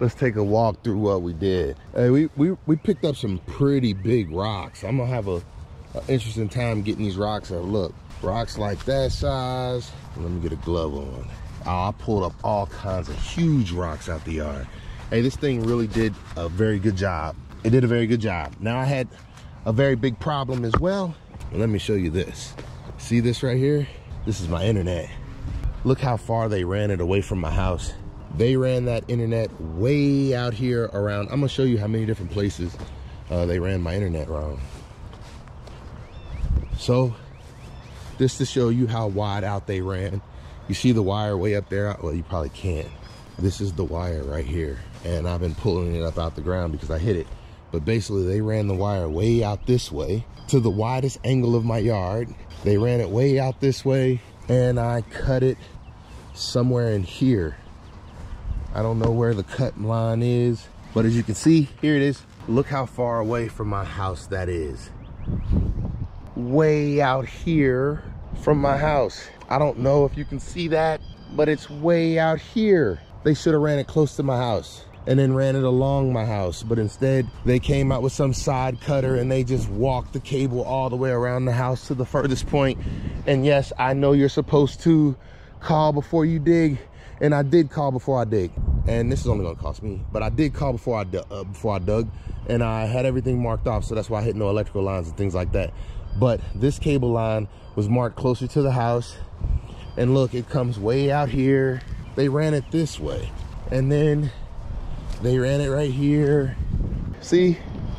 let's take a walk through what we did. Hey, we picked up some pretty big rocks. I'm gonna have an interesting time getting these rocks up. Look, rocks like that size. Let me get a glove on. Oh, I pulled up all kinds of huge rocks out the yard. Hey, this thing really did a very good job. It did a very good job. Now I had a very big problem as well. Let me show you this. See this right here? This is my internet. Look how far they ran it away from my house. They ran that internet way out here around. I'm gonna show you how many different places they ran my internet around. So, just to show you how wide out they ran. You see the wire way up there? Well, you probably can't. This is the wire right here. And I've been pulling it up out the ground because I hit it. But basically they ran the wire way out this way to the widest angle of my yard. They ran it way out this way and I cut it somewhere in here. I don't know where the cut line is, but as you can see, here it is. Look how far away from my house that is. Way out here from my house. I don't know if you can see that, but it's way out here. They should have ran it close to my house and then ran it along my house, but instead they came out with some side cutter and they just walked the cable all the way around the house to the furthest point. And yes, I know you're supposed to call before you dig, and I did call before I dig, and this is only gonna cost me, but I did call before I dug, and I had everything marked off, so that's why I hit no electrical lines and things like that. But this cable line was marked closer to the house, and look, it comes way out here. They ran it this way, and then they ran it right here. See?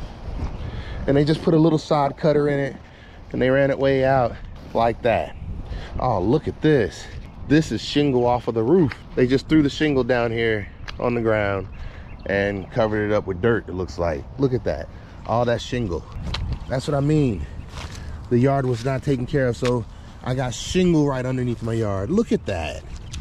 And they just put a little side cutter in it, and they ran it way out like that. Oh, look at this. This is shingle off of the roof. They just threw the shingle down here on the ground and covered it up with dirt, it looks like. Look at that. All that shingle. That's what I mean. The yard was not taken care of, so I got shingle right underneath my yard. Look at that.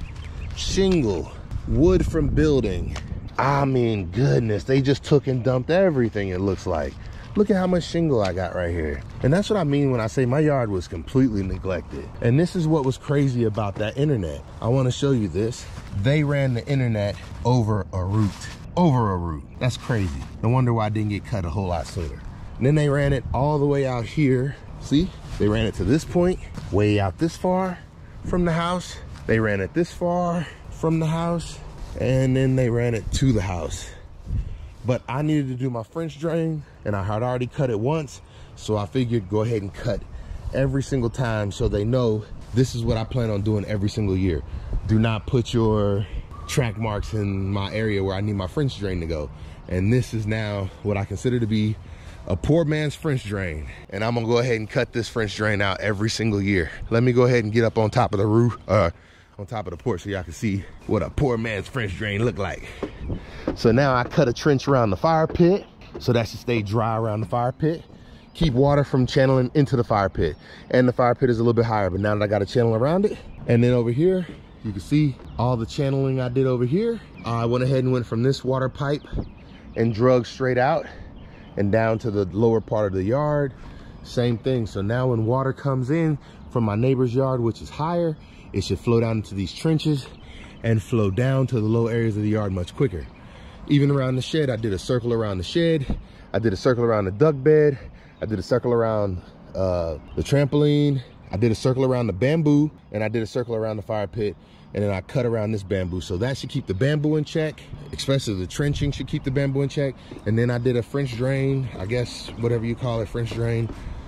Shingle. Wood from building. I mean, goodness, they just took and dumped everything, it looks like. Look at how much shingle I got right here. And that's what I mean when I say my yard was completely neglected. And this is what was crazy about that internet. I want to show you this. They ran the internet over a root. Over a root. That's crazy. No wonder why I didn't get cut a whole lot sooner. And then they ran it all the way out here. See? They ran it to this point, way out this far from the house. They ran it this far from the house, and then they ran it to the house. But I needed to do my French drain, and I had already cut it once, so I figured go ahead and cut every single time so they know this is what I plan on doing every single year. Do not put your track marks in my area where I need my French drain to go. And this is now what I consider to be a poor man's French drain. And I'm gonna go ahead and cut this French drain out every single year. Let me go ahead and get up on top of the roof, on top of the porch so y'all can see what a poor man's French drain look like. So now I cut a trench around the fire pit, so that should stay dry around the fire pit. Keep water from channeling into the fire pit. And the fire pit is a little bit higher, but now that I got a channel around it, and then over here, you can see all the channeling I did over here. I went ahead and went from this water pipe and drug straight out and down to the lower part of the yard. Same thing. So now when water comes in from my neighbor's yard, which is higher, it should flow down into these trenches and flow down to the low areas of the yard much quicker. Even around the shed, I did a circle around the shed. I did a circle around the duck bed. I did a circle around the trampoline. I did a circle around the bamboo, and I did a circle around the fire pit, and then I cut around this bamboo. So that should keep the bamboo in check, especially the trenching should keep the bamboo in check. And then I did a French drain, I guess, whatever you call it, French drain,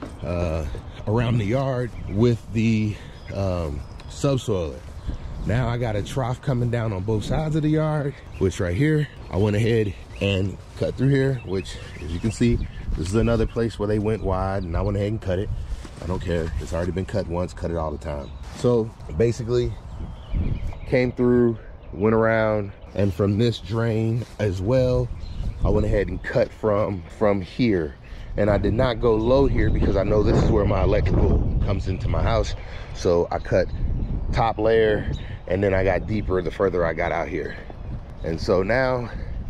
around the yard with the subsoiler. Now I got a trough coming down on both sides of the yard, which right here, I went ahead and cut through here, which as you can see, this is another place where they went wide, and I went ahead and cut it. I don't care, it's already been cut once, cut it all the time. So basically came through, went around, and from this drain as well, I went ahead and cut from here. And I did not go low here because I know this is where my electrical comes into my house. So I cut top layer, and then I got deeper the further I got out here. And so now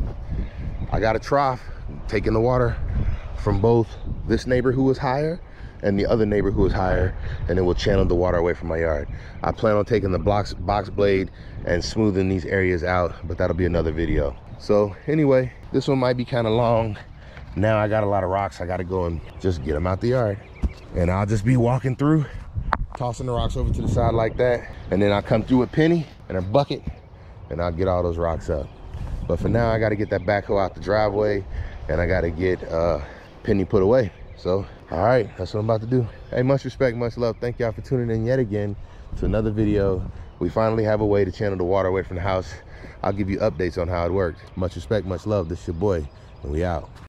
I got a trough taking the water from both this neighbor who was higher and the other neighbor who was higher, and it will channel the water away from my yard. I plan on taking the box blade and smoothing these areas out, but that'll be another video. So anyway, this one might be kind of long. Now I got a lot of rocks. I got to go and just get them out the yard. And I'll just be walking through, tossing the rocks over to the side like that. And then I'll come through with Penny and her bucket, and I'll get all those rocks up. But for now, I got to get that backhoe out the driveway, and I got to get Penny put away. So, all right, that's what I'm about to do. Hey, much respect, much love. Thank y'all for tuning in yet again to another video. We finally have a way to channel the water away from the house. I'll give you updates on how it worked. Much respect, much love. This is your boy, and we out.